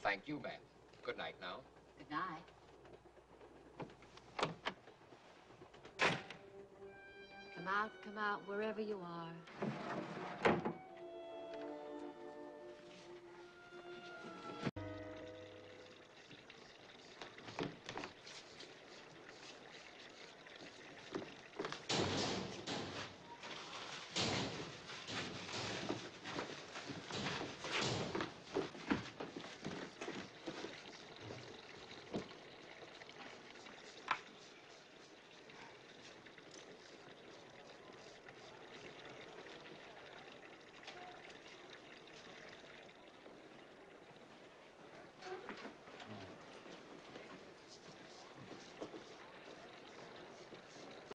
thank you, Beth. Good night now. Good night. Come out, wherever you are.